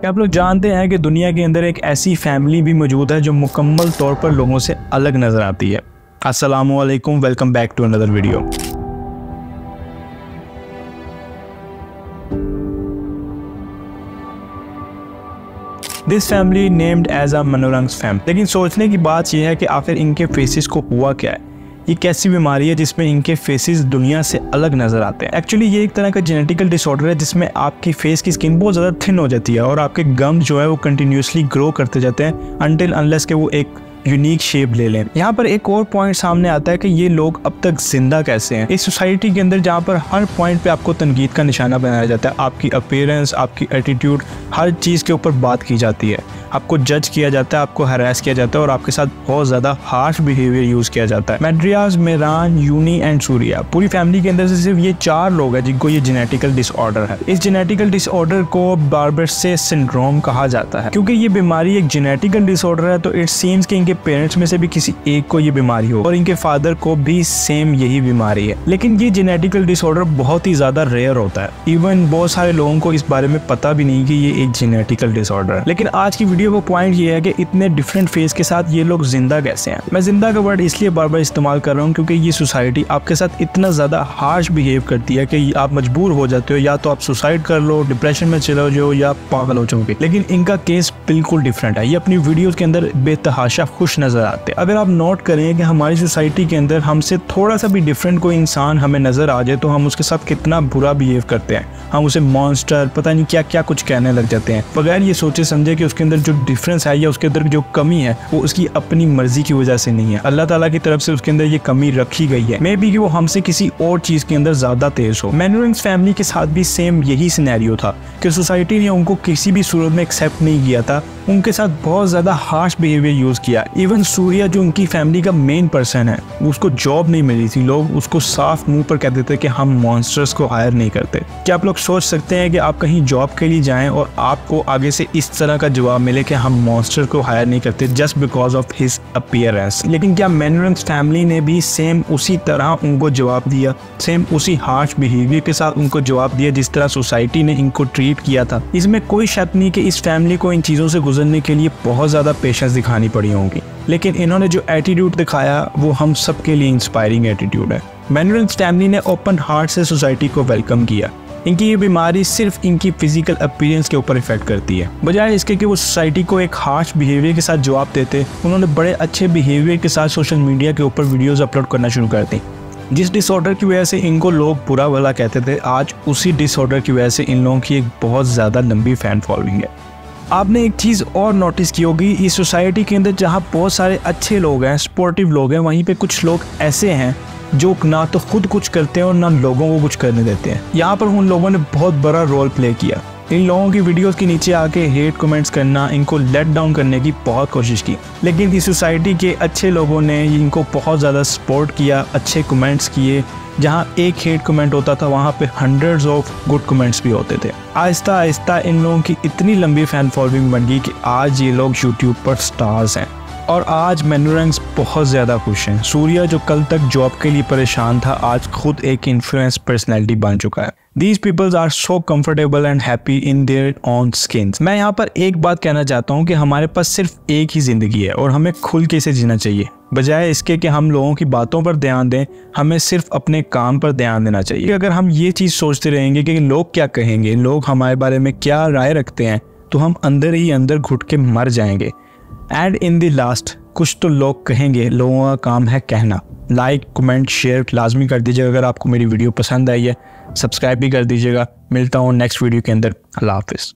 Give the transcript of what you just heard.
क्या आप लोग जानते हैं कि दुनिया के अंदर एक ऐसी फैमिली भी मौजूद है जो मुकम्मल तौर पर लोगों से अलग नज़र आती है। अस्सलामु अलैकुम, welcome back to another video. This family named as a Manorangs family. लेकिन सोचने की बात यह है कि आखिर इनके फेसेस को हुआ क्या है। ये कैसी बीमारी है जिसमें इनके फेसेस दुनिया से अलग नज़र आते हैं। एक्चुअली ये एक तरह का जेनेटिकल डिसऑर्डर है जिसमें आपकी फेस की स्किन बहुत ज़्यादा थिन हो जाती है और आपके गम्स जो है वो कंटिन्यूसली ग्रो करते जाते हैं अनटिल अनलेस के वो एक यूनिक शेप ले लें। यहाँ पर एक और पॉइंट सामने आता है कि ये लोग अब तक जिंदा कैसे हैं इस सोसाइटी के अंदर, जहाँ पर हर पॉइंट पे आपको तनकीद का निशाना बनाया जाता है। आपकी अपीयरेंस, आपकी एटीट्यूड, हर चीज़ के ऊपर बात की जाती है। आपको जज किया जाता है, आपको हरास किया जाता है और आपके साथ बहुत ज़्यादा हार्श बिहेवियर यूज़ किया जाता है। मैड्रियाज, मेहरान, यूनी एंड सूर्या, पूरी फैमिली के अंदर से सिर्फ ये 4 लोग हैं जिनको ये जेनेटिकल डिसऑर्डर है। इस जेनेटिकल डिसऑर्डर को बार्बरसे सिंड्रोम कहा जाता है। क्योंकि ये बीमारी एक जेनेटिकल डिसऑर्डर है तो इट सीम्स कि इनके पेरेंट्स में से भी किसी एक को ये बीमारी हो और इनके फादर को भी सेम यही बीमारी है। लेकिन ये जेनेटिकल डिसऑर्डर बहुत ही ज़्यादा रेयर होता है। इवन बहुत सारे लोगों को इस बारे में पता भी नहीं कि ये एक जेनेटिकल डिसऑर्डर है। लेकिन आज की वीडियो का पॉइंट ये है कि इतने डिफरेंट फेस के साथ ये लोग जिंदा कैसे हैं। मैं जिंदा का वर्ड इसलिए बार बार इस्तेमाल कर रहा हूँ क्योंकि ये सोसाइटी आपके साथ इतना ज़्यादा हार्श बिहेव करती है कि आप मजबूर हो जाते हो, या तो आप सुसाइड कर लो, डिप्रेशन में चले जाओ या पागल हो जाओगे। लेकिन इनका केस बिल्कुल डिफरेंट है। ये अपनी वीडियोज़ के अंदर बेतहाशा खुश नजर आते हैं। अगर आप नोट करें कि हमारी सोसाइटी के अंदर हमसे थोड़ा सा भी डिफरेंट कोई इंसान हमें नजर आ जाए तो हम उसके साथ कितना बुरा बिहेव करते हैं। हम उसे मॉन्स्टर, पता नहीं क्या क्या कुछ कहने लग जाते हैं बगैर ये सोचे समझे कि उसके अंदर जो डिफरेंस है या उसके अंदर जो कमी है वो उसकी अपनी मर्जी की वजह से नहीं है। अल्लाह ताला की तरफ से उसके अंदर ये कमी रखी गई है। मे बी कि वो हमसे किसी और चीज के अंदर ज्यादा तेज हो। मैनोरंग्स फैमिली के साथ भी सेम यही सिनेरियो था कि सोसाइटी ने उनको किसी भी सूरत में एक्सेप्ट नहीं किया था। उनके साथ बहुत ज्यादा हार्श बिहेवियर यूज किया। इवन सूर्या जो उनकी फैमिली का मेन पर्सन है, उसको जॉब नहीं मिली थी। लोग उसको साफ मुंह पर कहते थे कि हम मॉन्स्टर्स को हायर नहीं करते। क्या आप लोग सोच सकते हैं कि आप कहीं जॉब के लिए जाएं और आपको आगे से इस तरह का जवाब मिले कि हम मॉन्स्टर को हायर नहीं करते just because of his appearance. लेकिन क्या मैनोरंग्स फैमिली ने भी सेम उसी तरह उनको जवाब दिया, सेम उसी हार्श बिहेवियर के साथ उनको जवाब दिया जिस तरह सोसाइटी ने इनको ट्रीट किया था? इसमें कोई शक नहीं कि इस फैमिली को इन चीज़ों से गुजरने के लिए बहुत ज़्यादा पेशेंस दिखानी पड़ी होंगी। लेकिन इन्होंने जो एटीट्यूड दिखाया वो हम सबके लिए इंस्पायरिंग एटीट्यूड है। मैनोरंग्स फैमिली ने ओपन हार्ट से सोसाइटी को वेलकम किया। इनकी ये बीमारी सिर्फ इनकी फिजिकल अपीयरेंस के ऊपर इफेक्ट करती है, बजाय इसके कि वो सोसाइटी को एक हार्श बिहेवियर के साथ जवाब देते। उन्होंने बड़े अच्छे बिहेवियर के साथ सोशल मीडिया के ऊपर वीडियोस अपलोड करना शुरू कर दी। जिस डिसऑर्डर की वजह से इनको लोग बुरा भला कहते थे, आज उसी डिसऑर्डर की वजह से इन लोगों की एक बहुत ज़्यादा लंबी फैन फॉलोइंग है। आपने एक चीज़ और नोटिस की होगी, इस सोसाइटी के अंदर जहाँ बहुत सारे अच्छे लोग हैं, सपोर्टिव लोग हैं, वहीं पे कुछ लोग ऐसे हैं जो ना तो खुद कुछ करते हैं और ना लोगों को कुछ करने देते हैं। यहाँ पर उन लोगों ने बहुत बड़ा रोल प्ले किया। इन लोगों की वीडियोस के नीचे आके हेट कमेंट्स करना, इनको लेट डाउन करने की बहुत कोशिश की। लेकिन इस सोसाइटी के अच्छे लोगों ने इनको बहुत ज़्यादा सपोर्ट किया, अच्छे कमेंट्स किए। जहाँ एक हेट कमेंट होता था वहाँ पे हंड्रेड्स ऑफ गुड कमेंट्स भी होते थे। आहिस्ता आहिस्ता इन लोगों की इतनी लंबी फ़ैन फॉलोइंग बन गई कि आज ये लोग यूट्यूब पर स्टार्स हैं और आज मैनोरंग्स बहुत ज़्यादा खुश हैं। सूर्या जो कल तक जॉब के लिए परेशान था, आज खुद एक इन्फ्लुएंस पर्सनैलिटी बन चुका है। These people are so comfortable and happy in their own skins। मैं यहाँ पर एक बात कहना चाहता हूँ कि हमारे पास सिर्फ एक ही ज़िंदगी है और हमें खुल के इसे जीना चाहिए, बजाय इसके कि हम लोगों की बातों पर ध्यान दें। हमें सिर्फ अपने काम पर ध्यान देना चाहिए। अगर हम ये चीज़ सोचते रहेंगे कि लोग क्या कहेंगे, लोग हमारे बारे में क्या राय रखते हैं, तो हम अंदर ही अंदर घुट के मर जाएंगे। एंड इन द लास्ट कुछ तो लोग कहेंगे, लोगों का काम है कहना। लाइक, कमेंट, शेयर लाजमी कर दीजिएगा। अगर आपको मेरी वीडियो पसंद आई है सब्सक्राइब भी कर दीजिएगा। मिलता हूँ नेक्स्ट वीडियो के अंदर। अल्लाह हाफिज़।